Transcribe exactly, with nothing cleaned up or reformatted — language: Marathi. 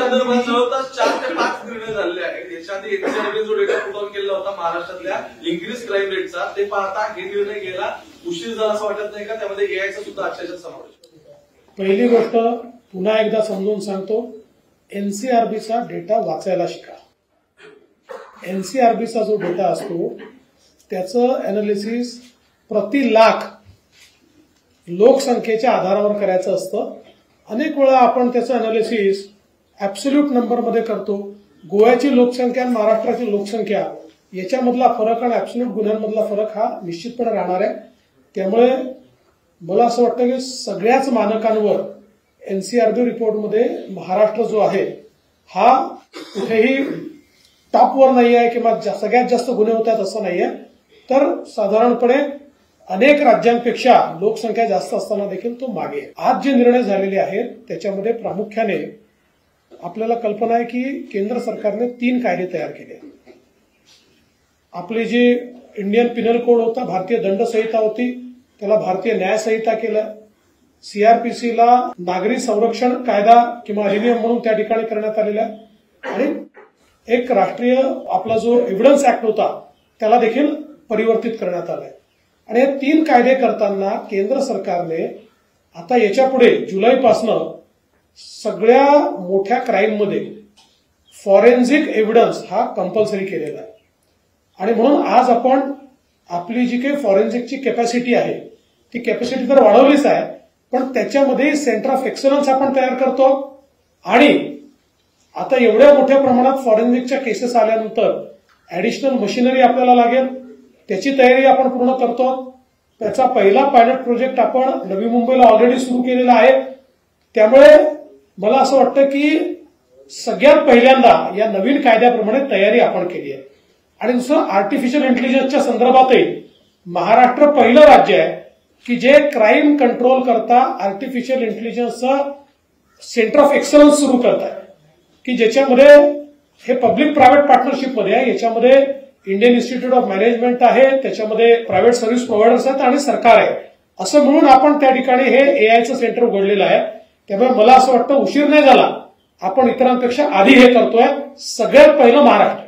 संदर्भात जवळपास चार ते पाच निर्णय झालेले आहेत. याच्या आधी एनसीआरबीने जो डेटा पुट ऑन केला होता महाराष्ट्रातल्या इन्क्रीज क्राईम रेटचा, ते पाहता हे निर्णय घ्यायला उशीर झाला असं वाटत नाही का? त्यामध्ये एआयचा सुद्धा अक्षरशः समावेश. पहिली गोष्ट पुन्हा एकदा समजून सांगतो, एनसीआरबीचा डेटा वाचायला शिका. एनसीआरबीचा जो डेटा असतो त्याचं अनालिसिस प्रति लाख लोकसंख्येच्या आधारावर करायचं असतं. अनेक वेळा आपण त्याचं अनालिसिस ऍब्सोल्यूट नंबरमध्ये करतो. गोव्याची लोकसंख्या आणि महाराष्ट्राची लोकसंख्या याच्यामधला फरक आणि ऍब्सोल्यूट गुन्ह्यांमधला फरक हा निश्चितपणे राहणार आहे. त्यामुळे मला असं वाटतं की सगळ्याच मानकांवर एनसीआरबी रिपोर्टमध्ये महाराष्ट्र जो आहे हा कुठेही टॉपवर नाही आहे किंवा सगळ्यात जास्त गुन्हे होत आहेत असं नाही आहे. तर साधारणपणे अनेक राज्यांपेक्षा लोकसंख्या जास्त असताना देखील तो मागे आहे. आज जे निर्णय झालेले आहेत त्याच्यामध्ये प्रामुख्याने आपल्याला कल्पना आहे की केंद्र सरकारने तीन कायदे तयार केले. आपले जे इंडियन पिनल कोड होता, भारतीय दंड संहिता होती, त्याला भारतीय न्याय संहिता केलं. सीआरपीसीला नागरी संरक्षण कायदा किंवा अधिनियम म्हणून त्या ठिकाणी करण्यात आलेला आहे. आणि एक राष्ट्रीय आपला जो एव्हिडन्स ऍक्ट होता त्याला देखील परिवर्तित करण्यात आलाय. आणि हे तीन कायदे करताना केंद्र सरकारने आता याच्या पुढे जुलैपासनं सगळ्या मोठ्या क्राईममध्ये फॉरेन्सिक एव्हिडन्स हा कंपल्सरी केलेला आहे. आणि म्हणून आज आपण आपली जी काही फॉरेन्सिकची कॅपॅसिटी आहे ती कॅपॅसिटी तर वाढवलीच आहे, पण त्याच्यामध्ये सेंटर ऑफ एक्सलन्स आपण तयार करतो. आणि आता एवढ्या मोठ्या प्रमाणात फॉरेन्सिकच्या केसेस आल्यानंतर ऍडिशनल मशिनरी आपल्याला लागेल, त्याची तयारी आपण पूर्ण करतो. त्याचा पहिला पायलट प्रोजेक्ट आपण नवी मुंबईला ऑलरेडी सुरू केलेला आहे. त्यामुळे मला असं वाटतं की सगळ्यात पहिल्यांदा या नवीन कायद्याप्रमाणे तयारी आपण केली आहे. आणि दुसरं आर्टिफिशियल इंटेलिजन्सच्या संदर्भातही महाराष्ट्र पहिलं राज्य आहे की जे क्राईम कंट्रोल करता आर्टिफिशियल इंटेलिजन्सचं सेंटर ऑफ एक्सलन्स सुरू करत आहे की ज्याच्यामध्ये हे पब्लिक प्रायव्हेट पार्टनरशिपमध्ये आहे. याच्यामध्ये इंडियन इन्स्टिट्यूट ऑफ मॅनेजमेंट आहे, त्याच्यामध्ये प्रायव्हेट सर्व्हिस प्रोव्हायडर्स आहेत आणि सरकार आहे. असं म्हणून आपण त्या ठिकाणी हे एआयचं सेंटर उघडलेलं आहे. त्यामुळे मला असं वाटतं उशीर नाही झाला, आपण इतरांपेक्षा आधी हे करतोय. सगळ्यात पहिलं महाराष्ट्र.